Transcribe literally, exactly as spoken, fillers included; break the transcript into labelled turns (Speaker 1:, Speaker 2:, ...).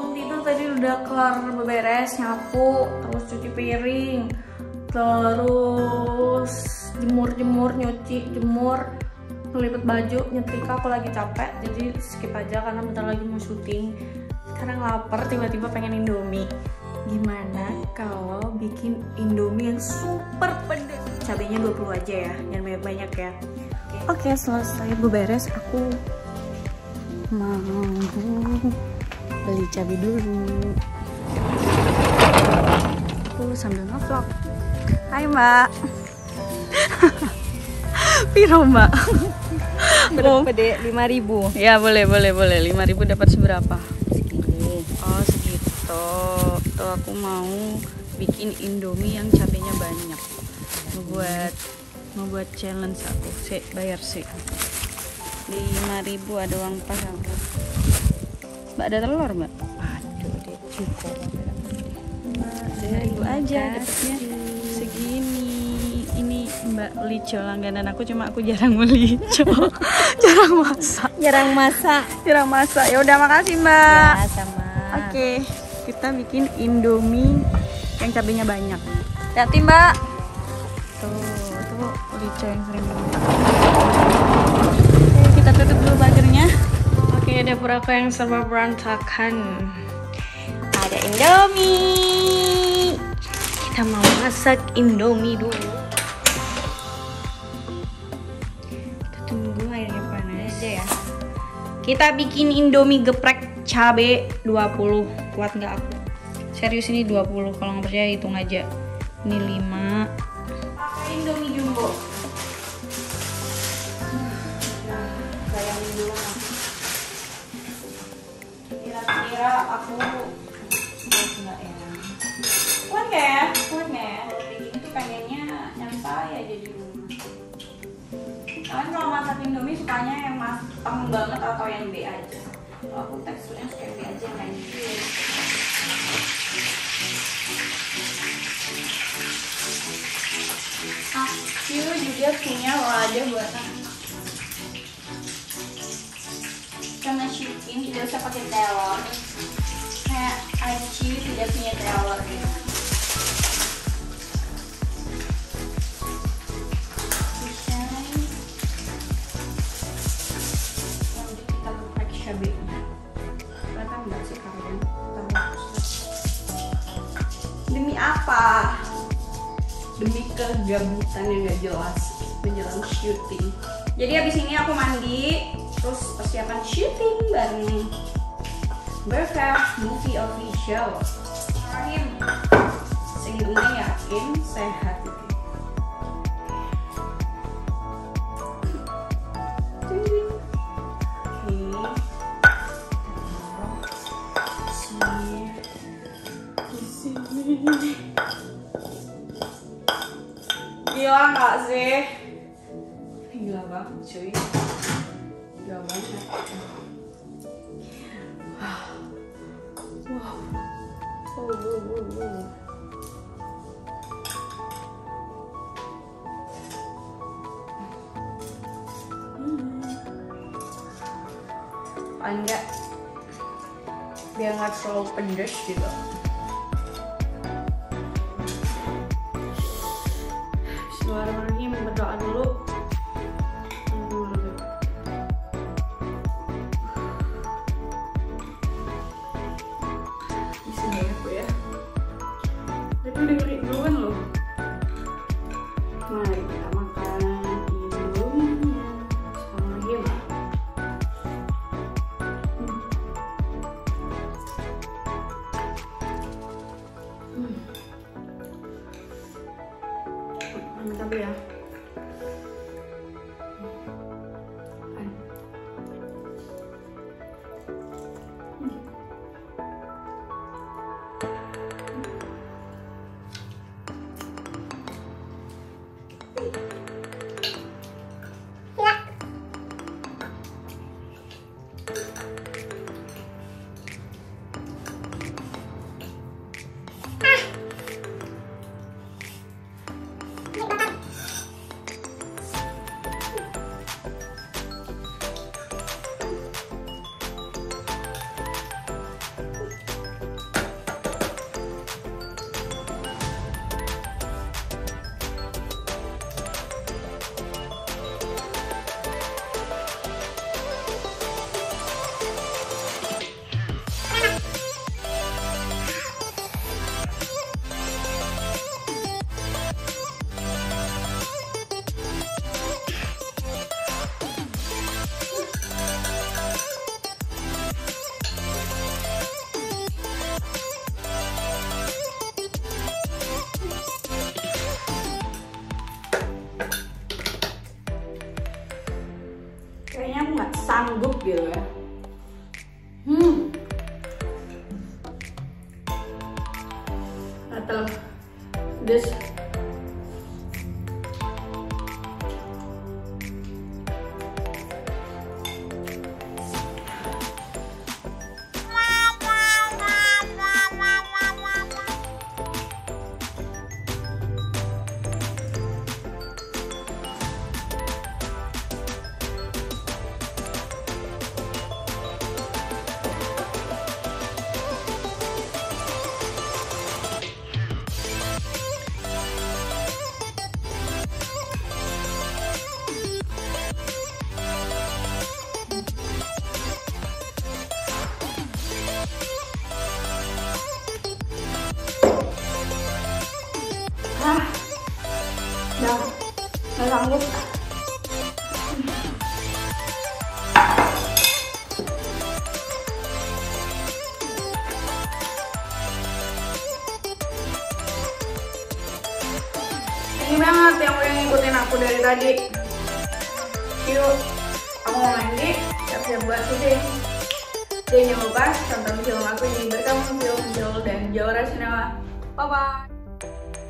Speaker 1: Bangun tidur tadi udah kelar beberes, nyapu, terus cuci piring, terus jemur-jemur, nyuci, jemur, ngelipet baju, nyetrika. Aku lagi capek jadi skip aja karena bentar lagi mau syuting. Sekarang lapar, tiba-tiba pengen Indomie. Gimana kalau bikin Indomie yang super pedas? Cabenya dua puluh aja ya, jangan banyak-banyak ya. Oke, okay, selesai beberes, aku mau beli cabai dulu. Aku sambil ngevlog. Hai Mbak. Piro Mbak?
Speaker 2: Berapa deh? lima ribu.
Speaker 1: Ya boleh boleh boleh. lima ribu dapat seberapa?
Speaker 2: Segini.
Speaker 1: Oh segitu. Tuh aku mau bikin Indomie yang cabenya banyak. Mau buat mau buat challenge aku. Sih bayar sih. lima ribu ada uang pas aku. Mbak ada telur Mbak?
Speaker 2: Aduh deh cukup.
Speaker 1: lima ribu aja dapatnya segini. Ini Mbak Lico langganan aku, cuma aku jarang beli Lico. jarang masak
Speaker 2: Jarang masak.
Speaker 1: jarang masak. Ya udah makasih Mbak.
Speaker 2: Ya sama.
Speaker 1: Oke, kita bikin Indomie yang cabenya banyak. Hati Mbak. Tuh, tuh Lico yang sering masak. Oke, kita tutup dulu pagernya. Oke, dapur aku yang serba berantakan. Ada Indomie. Kita mau masak Indomie dulu. Kita tunggu airnya panas aja ya. Kita bikin Indomie geprek cabe dua puluh. Kuat nggak aku? Serius ini dua puluh. Kalau nggak percaya hitung aja. Ini lima. Pakai Indomie jumbo. Bayangin dulu. Kira-kira aku kuat nggak ya? Kuat nggak ya? Kuat nggak ya? Kalau kayak gini tuh pengennya nyantai aja di rumah. Kalian kalau masak Indomie sukanya yang matang banget atau yang B aja? Kalau aku teksturnya suka yang B aja, yang kayak gitu. Aku juga punya wadah buatan karena syuting tidak usah pakai telur, kayak Aci tidak punya telur gitu. Nanti kita geprek cabenya. Kelihatan nggak sih kalian? Demi apa? Demi kegabutan yang gak jelas menjelang syuting. Jadi habis ini aku mandi, terus persiapan syuting bareng Berkah Movie Official. Rahim, segitunya yakin sehat gitu. Gila nggak sih? Gila banget cuy. Gila banget. Wow. Wow. Oh, wow, wow, wow. Hmm. Paling nggak biar nggak terlalu pedes gitu. Bismillahirrahmanirrahim, berdoa dulu. Bismillah ya, Bu ya. Tapi udah ngeri duluan loh. Mari kita makan Indomie-nya. Bismillahirrahmanirrahim. Hmm. Hmm. Tapi ya. sanggup gitu ya. Hmm. Atau this ah, dah, nggak sanggup. Ini banget yang udah ngikutin aku dari tadi. Yuk, aku mau mandi, siap-siap buat syuting. Jangan lupa tonton film aku ini berkamu film Jol dan Jora Sinema. Bye bye.